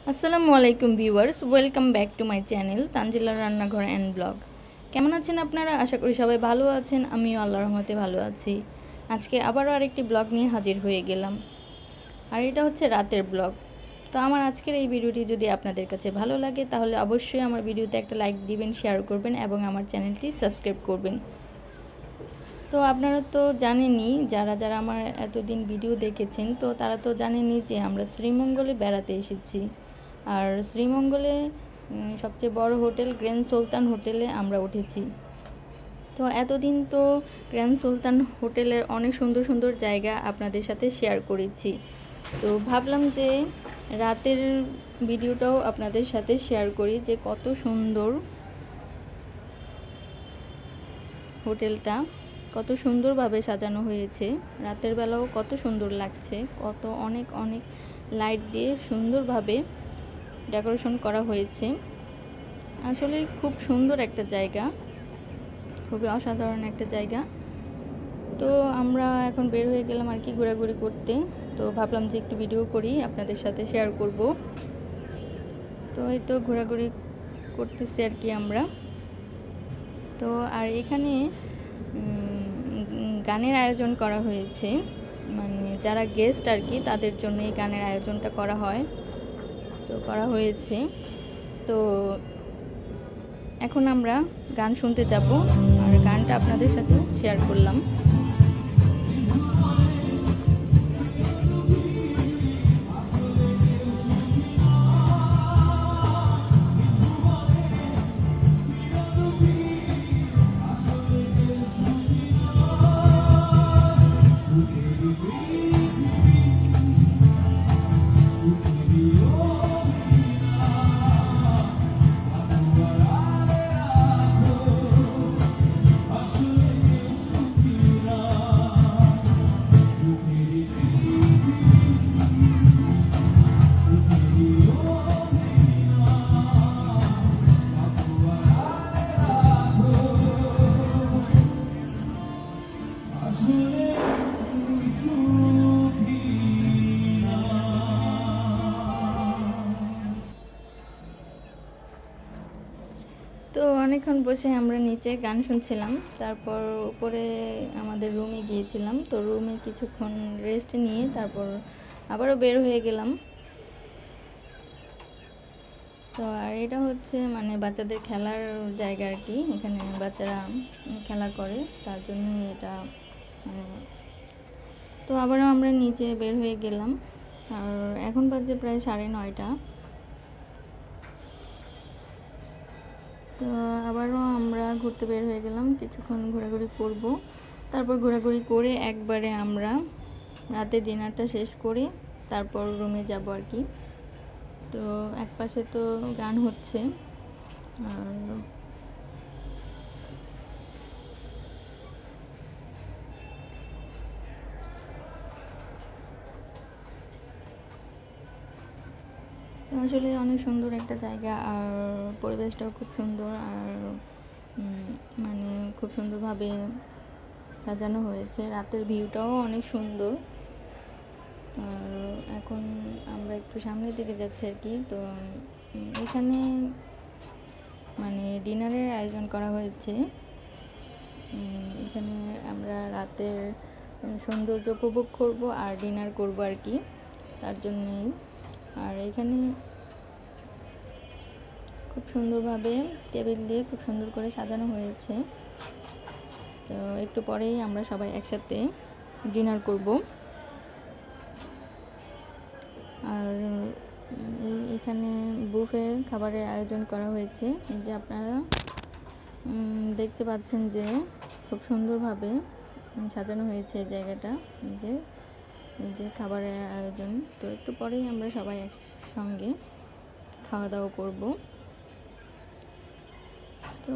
আসসালামু আলাইকুম viewers, welcome back to my channel তানজিলার রান্নাঘর অ্যান্ড ব্লগ। কেমন আছেন আপনারা? আশা করি সবাই ভালো আছেন। আমিও আল্লাহর রহমতে ভালো আছি। আজকে আবারও আরেকটি ব্লগ নিয়ে হাজির হয়ে গেলাম, আর এটা হচ্ছে রাতের ব্লগ। তো আমার আজকের এই ভিডিওটি যদি আপনাদের কাছে ভালো লাগে তাহলে অবশ্যই আমার ভিডিওতে একটা লাইক দিবেন, শেয়ার করবেন এবং আমার চ্যানেলটি সাবস্ক্রাইব করবেন। তো আপনারা তো জানেনই, যারা যারা আমার এতদিন ভিডিও দেখেছেন তো তারা তো জানেনই যে আমরা শ্রীমঙ্গলে বেড়াতে এসেছি। আর শ্রীমঙ্গলে সবচেয়ে বড় হোটেল গ্র্যান্ড সুলতান হোটেলে আমরা উঠেছি। তো এতদিন তো গ্র্যান্ড সুলতান হোটেলের অনেক সুন্দর সুন্দর জায়গা আপনাদের সাথে শেয়ার করেছি। তো ভাবলাম যে রাতের ভিডিওটাও আপনাদের সাথে শেয়ার করি, যে কত সুন্দর হোটেলটা, কত সুন্দরভাবে সাজানো হয়েছে। রাতের বেলাও কত সুন্দর লাগছে, কত অনেক অনেক লাইট দিয়ে সুন্দরভাবে ডেকোরেশন করা হয়েছে। আসলে খুব সুন্দর একটা জায়গা, খুবই অসাধারণ একটা জায়গা। তো আমরা এখন বের হয়ে গেলাম আর কি ঘোরাঘুরি করতে। তো ভাবলাম যে একটু ভিডিও করি, আপনাদের সাথে শেয়ার করব। তো এই তো ঘোরাঘুরি করতেছি আর কি আমরা। তো আর এখানে গানের আয়োজন করা হয়েছে, মানে যারা গেস্ট আর কি তাদের জন্য এই গানের আয়োজনটা করা হয়, তো করা হয়েছে। তো এখন আমরা গান শুনতে যাব, আর গানটা আপনাদের সাথে শেয়ার করলাম। তো অনেকক্ষণ বসে আমরা নিচে গান শুনছিলাম, তারপর উপরে আমাদের রুমে গিয়েছিলাম। তো রুমে কিছুক্ষণ রেস্ট নিয়ে তারপর আবারও বের হয়ে গেলাম। তো আর এটা হচ্ছে মানে বাচ্চাদের খেলার জায়গা আর কি, এখানে বাচ্চারা খেলা করে, তার জন্য এটা মানে। তো আবারও আমরা নিচে বের হয়ে গেলাম, আর এখন বাজে প্রায় 9:30। তো আবারও আমরা ঘুরতে বের হয়ে গেলাম, কিছুক্ষণ ঘোরাঘুরি করব। তারপর ঘোরাঘুরি করে একবারে আমরা রাতে ডিনারটা শেষ করে তারপর রুমে যাব আর কি। তো একপাশে তো গান হচ্ছে, আর আসলে অনেক সুন্দর একটা জায়গা, আর পরিবেশটাও খুব সুন্দর, আর মানে খুব সুন্দরভাবে সাজানো হয়েছে। রাতের ভিউটাও অনেক সুন্দর। আর এখন আমরা একটু সামনের দিকে যাচ্ছি আর কি। তো এখানে মানে ডিনারের আয়োজন করা হয়েছে। এখানে আমরা রাতের সৌন্দর্য উপভোগ করব আর ডিনার করব আর কি, তার জন্যই। আর এখানে খুব সুন্দরভাবে টেবিল দিয়ে খুব সুন্দর করে সাজানো হয়েছে। তো একটু পরেই আমরা সবাই একসাথে ডিনার করব। আর এখানে বুফে খাবারের আয়োজন করা হয়েছে, যে আপনারা দেখতে পাচ্ছেন যে খুব সুন্দরভাবে সাজানো হয়েছে এই জায়গাটা, এই যে খাবারের আয়োজন। তো একটু পরেই আমরা সবাই একসঙ্গে খাওয়া দাওয়া করব। তো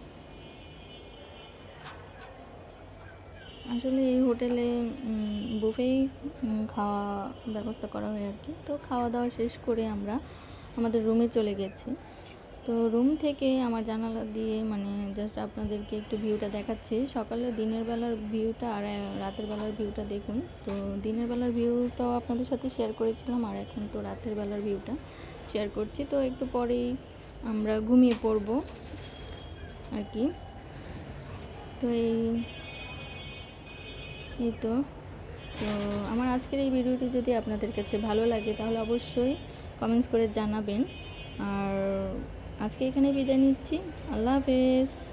আসলে এই হোটেলে বুফেই খাওয়া ব্যবস্থা করা হয় আর কি। তো খাওয়া দাওয়া শেষ করে আমরা আমাদের রুমে চলে গেছি। তো রুম থেকে আমার জানালা দিয়ে মানে জাস্ট আপনাদেরকে একটু ভিউটা দেখাচ্ছি। সকালে দিনের বেলার ভিউটা আর রাতের বেলার ভিউটা দেখুন। তো দিনের বেলার ভিউটাও আপনাদের সাথে শেয়ার করেছিলাম, আর এখন তো রাতের বেলার ভিউটা। শেয়ার করছি। তো একটু পরেই আমরা ঘুমিয়ে পড়ব আর কি। তো এই তো আমার আজকের এই ভিডিওটি যদি আপনাদের কাছে ভালো লাগে তাহলে অবশ্যই কমেন্টস করে জানাবেন। আর আজকে এখানে বিদায় নিচ্ছি। আল্লাহ হাফেজ।